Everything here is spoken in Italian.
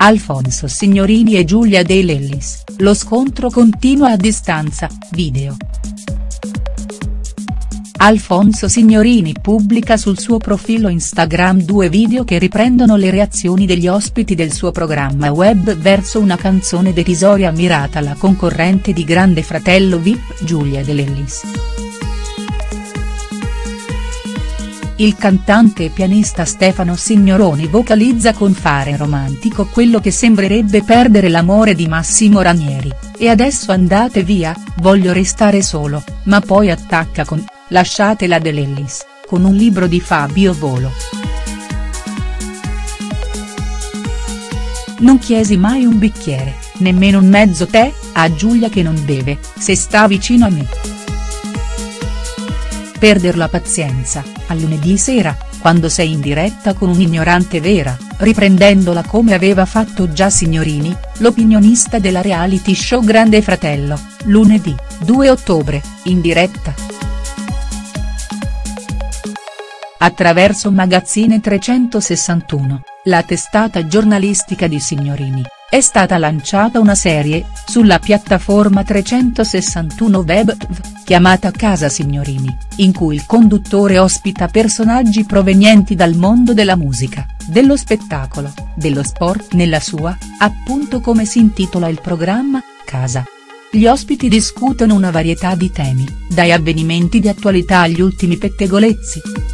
Alfonso Signorini e Giulia De Lellis, lo scontro continua a distanza, video. Alfonso Signorini pubblica sul suo profilo Instagram 2 video che riprendono le reazioni degli ospiti del suo programma web verso una canzone derisoria mirata alla concorrente di Grande Fratello VIP Giulia De Lellis. Il cantante e pianista Stefano Signoroni vocalizza con fare romantico quello che sembrerebbe perdere l'amore di Massimo Ranieri, e adesso andate via, voglio restare solo, ma poi attacca con "lasciatela De Lellis", con un libro di Fabio Volo. Non chiesi mai un bicchiere, nemmeno un mezzo tè, a Giulia che non beve, se sta vicino a me. Perder la pazienza, a lunedì sera, quando sei in diretta con un'ignorante vera, riprendendola come aveva fatto già Signorini, l'opinionista della reality show Grande Fratello, lunedì, 2 ottobre, in diretta. Attraverso Magazine 361, la testata giornalistica di Signorini, è stata lanciata una serie, sulla piattaforma 361 Web TV, chiamata Casa Signorini, in cui il conduttore ospita personaggi provenienti dal mondo della musica, dello spettacolo, dello sport nella sua, appunto come si intitola il programma, Casa. Gli ospiti discutono una varietà di temi, dai avvenimenti di attualità agli ultimi pettegolezzi.